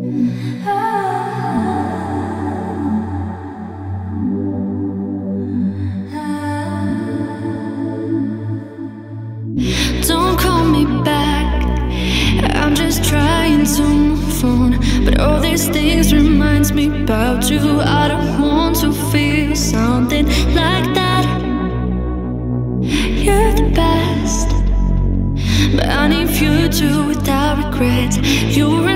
Don't call me back, I'm just trying to move on. But all these things reminds me about you. I don't want to feel something like that. You're the best, but I need future without regrets. You